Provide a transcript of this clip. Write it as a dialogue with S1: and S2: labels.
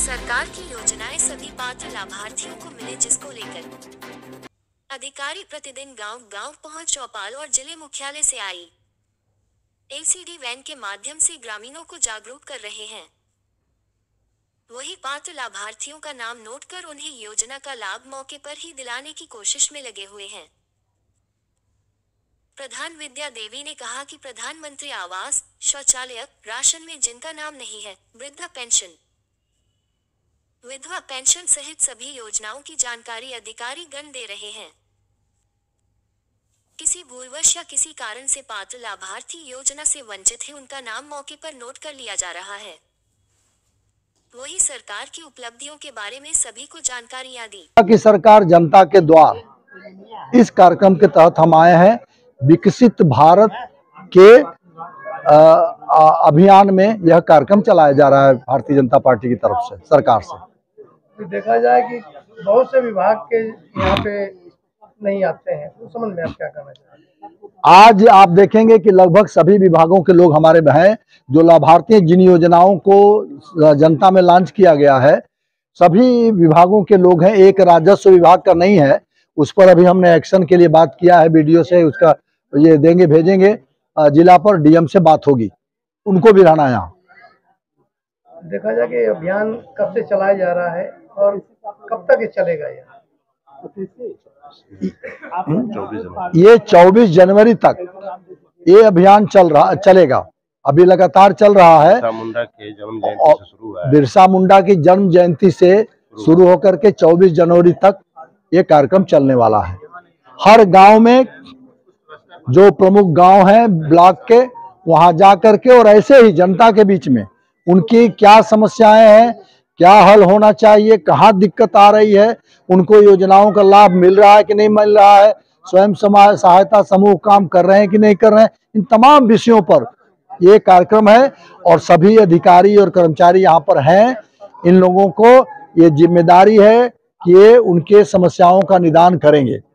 S1: सरकार की योजनाएं सभी पात्र लाभार्थियों को मिले, जिसको लेकर अधिकारी प्रतिदिन गांव-गांव पहुंच चौपाल और जिले मुख्यालय से आई एलसीडी वैन के माध्यम से ग्रामीणों को जागरूक कर रहे हैं। वही पात्र लाभार्थियों का नाम नोट कर उन्हें योजना का लाभ मौके पर ही दिलाने की कोशिश में लगे हुए हैं। प्रधान विद्या देवी ने कहा कि प्रधानमंत्री आवास, शौचालय, राशन में जिनका नाम नहीं है, वृद्धा पेंशन, विधवा पेंशन सहित सभी योजनाओं की जानकारी अधिकारी गण दे रहे हैं। किसी भूलवश या किसी कारण से पात्र लाभार्थी योजना से वंचित है, उनका नाम मौके पर नोट कर लिया जा रहा है। वही सरकार की उपलब्धियों के बारे में सभी को जानकारियां दी।
S2: कि सरकार जनता के द्वार इस कार्यक्रम के तहत हम आए हैं। विकसित भारत के अभियान में यह कार्यक्रम चलाया जा रहा है भारतीय जनता पार्टी की तरफ से, सरकार से।
S3: तो देखा जाए कि बहुत से विभाग के यहाँ पे नहीं आते हैं, उस संबंध में आप क्या कहना चाहते हैं?
S2: आज आप देखेंगे कि लगभग सभी विभागों के लोग हमारे में हैं। जो लाभार्थी जिन योजनाओं को जनता में लॉन्च किया गया है, सभी विभागों के लोग हैं। एक राजस्व विभाग का नहीं है, उस पर अभी हमने एक्शन के लिए बात किया है वीडियो से, उसका ये देंगे, भेजेंगे जिला पर, डीएम से बात होगी, उनको भी रहना यहाँ।
S3: देखा जाए कि अभियान कब से चलाया जा रहा है और कब तक ये चलेगा?
S2: ये 24 जनवरी तक ये अभियान चलेगा। अभी लगातार चल रहा है। बिरसा मुंडा की जन्म जयंती से शुरू होकर के 24 जनवरी तक ये कार्यक्रम चलने वाला है। हर गांव में जो प्रमुख गांव हैं ब्लॉक के, वहां जा करके और ऐसे ही जनता के बीच में उनकी क्या समस्याएं हैं, क्या हल होना चाहिए, कहाँ दिक्कत आ रही है, उनको योजनाओं का लाभ मिल रहा है कि नहीं मिल रहा है, स्वयं सहायता समूह काम कर रहे हैं कि नहीं कर रहे हैं, इन तमाम विषयों पर ये कार्यक्रम है। और सभी अधिकारी और कर्मचारी यहाँ पर हैं। इन लोगों को ये जिम्मेदारी है कि ये उनके समस्याओं का निदान करेंगे।